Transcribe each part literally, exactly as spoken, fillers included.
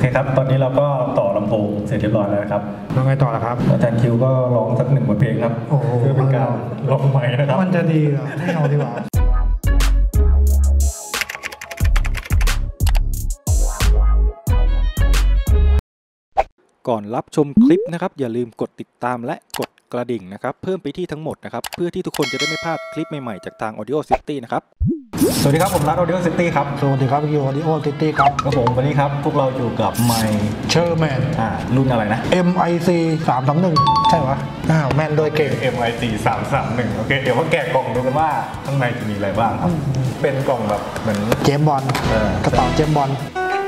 ครับตอนนี้เราก็ต่อลำโพงเสร็จเรียบร้อยแล้วครับแล้วไงต่อล่ะครับอาจารย์คิวก็ร้องสักหนึ่งบทเพลงครับเพื่อเป็นการลองใหม่นะครับมันจะดีเหรอให้เอาดีกว่าก่อนรับชมคลิปนะครับอย่าลืมกดติดตามและกดกระดิ่งนะครับเพิ่มไปที่ทั้งหมดนะครับเพื่อที่ทุกคนจะได้ไม่พลาดคลิปใหม่ๆจากทาง Audio City นะครับสวัสดีครับผมรัฐ Audio City ครับสวัสดีครับพี่ Audio City ครับครับผมวันนี้ครับพวกเราอยู่กับไมค์เชอร์แมนอ่ารุ่นอะไรนะเอ็ม ไอ ซี สามสองหนึ่งใช่ปะอ้าวแมนโดยเก่งเอ็ม ไอ ซี สามสามหนึ่งโอเคเดี๋ยวมาแกะกล่องดูกันว่าข้างในจะมีอะไรบ้างครับเป็นกล่องแบบเหมือนเจมบอลกระเป๋าเจมบอล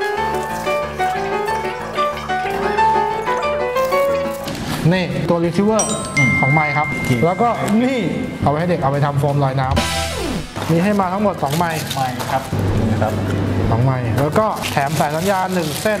นี่ตัวรีเซิร์ฟของไมค์ครับแล้วก็นี่เอาไว้ให้เด็กเอาไปทำโฟมลอยน้ำมีให้มาทั้งหมดสองไมค์ไมค์ครับนี่ครับสองไมค์แล้วก็แถมสายสัญญาณหนึ่งเส้น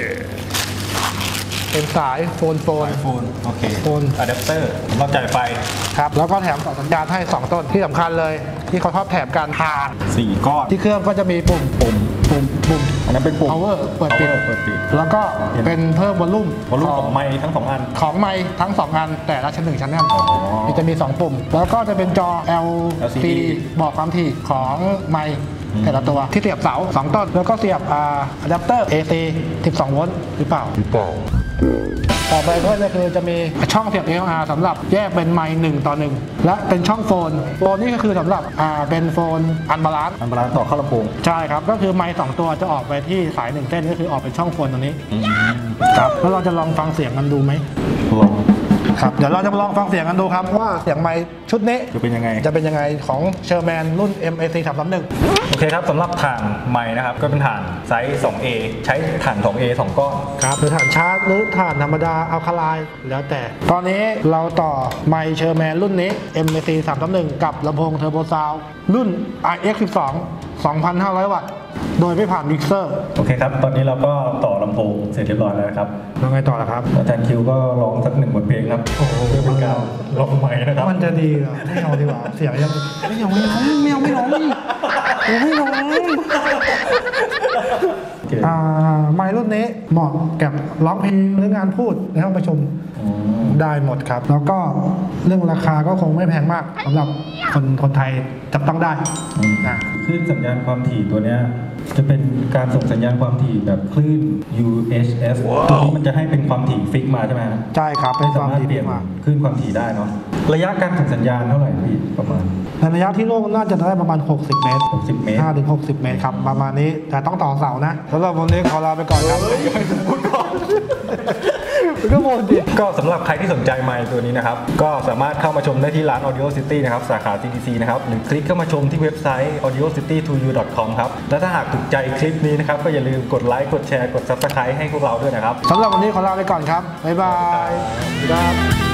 เป็นสายโฟนโฟนโฟนโอเคโฟนอะแดปเตอร์สำหรับจ่ายไฟครับแล้วก็แถมสายสัญญาณให้สองต้นที่สำคัญเลยที่เขาชอบแถมการผ่านสี่ก้อนที่เครื่องก็จะมีปุ่มปุ่มปุ่มปุ่มอันนั้นเป็นปุ่ม power เปิดปิดเปิดปิดแล้วก็เป็นเพิ่มวอลลุ่มวอลลุ่มของไมค์ทั้งสองอันของไมค์ทั้งสองอันแต่ละชั้นหนึ่งชั้นนั้นมันจะมีสองปุ่มแล้วก็จะเป็นจอ แอล ซี ดี บอกความถี่ของไมค์แต่ละตัวที่เสียบเสาสองต้นแล้วก็เสียบอะแดปเตอร์ เอ ซี สิบสองโวลต์หรือเปล่าหรือเปล่าต่อไปก็คือจะมีช่องเสียบ เอ แอล อาร์ สำหรับแยกเป็นไมค์หนึ่งต่อหนึ่งและเป็นช่องโฟนโฟนนี่ก็คือสำหรับอ่าเป็นโฟนอันบาลานซ์อันบาลานซ์ต่อเข้าลำโพงใช่ครับก็คือไมค์สองตัวจะออกไปที่สายหนึ่งเส้นก็คือออกเป็นช่องโฟนตรงนี้ครับแล้วเราจะลองฟังเสียงกันดูไหมลองครับเดี๋ยวเราจะมาลองฟังเสียงกันดูครับว่าเสียงไมค์ชุดนี้จะเป็นยังไงจะเป็นยังไงของเชอร์แมนรุ่น เอ็ม เอ ซี สามสามหนึ่งโอเคครับสำหรับถ่านไมค์นะครับก็เป็นถ่านไซส์ สองเอ ใช้ถ่าน สองเอ สองก้อนครับหรือถ่านชาร์จหรือถ่านธรรมดาอัลคาไลน์แล้วแต่ตอนนี้เราต่อไมค์เชอร์แมนรุ่นนี้ เอ็ม เอ ซี สามสามหนึ่งกับลำโพงเทอร์โบซาวด์รุ่น ไอ เอ็กซ์ สิบสอง สองพันห้าร้อย วัตต์โดยไม่ผ่านมิกเซอร์โอเคครับตอนนี้เราก็ต่อลำโพงเสร็จเรียบร้อยแล้วครับแล้วไงต่อล่ะครับอาจารย์คิวก็ร้องสักหนึ่งบทเพลงครับเพื่อเป็นการลองใหม่นะครับมันจะดีเหรอให้เอาดีกว่าเสียงยังไม่เอาไม่ร้องไม่เอาไม่ร้องไม่ร้องอ่าไมค์รุ่นนี้เหมาะกับร้องเพลงหรืองานพูดในห้องประชุมได้หมดครับแล้วก็เรื่องราคาก็คงไม่แพงมากสำหรับคนคนไทยจับต้องได้คลื่นสัญญาณความถี่ตัวเนี้ยจะเป็นการส่งสัญญาณความถี่แบบคลื่น ยู เอช เอฟ ตัวนี้มันจะให้เป็นความถี่ฟิกมาใช่ไหมใช่ครับเป็นความถี่เปลี่ยนคลื่นความถี่ได้เนาะระยะการส่งสัญญาณเท่าไหร่พี่ประมาณในระยะที่โลกน่าจะได้ประมาณหกสิบเมตรหกสิบเมตรห้าถึงหกสิบเมตรครับประมาณนี้แต่ต้องต่อเสานะสำหรับวันนี้ขอลาไปก่อนครับพูดก่อนก็โมดิก็สำหรับใครที่สนใจไมค์ตัวนี้นะครับก็สามารถเข้ามาชมได้ที่ร้าน Audio City นะครับสาขา ซี ที ซี นะครับหรือคลิกเข้ามาชมที่เว็บไซต์ ออดิโอซิตี้ทูยู ดอท คอม ครับและถ้าหากถูกใจคลิปนี้นะครับก็อย่าลืมกดไลค์กดแชร์กด ซับสไครบ์ ให้พวกเราด้วยนะครับสำหรับวันนี้ขอลาไปก่อนครับบ๊ายบายครับ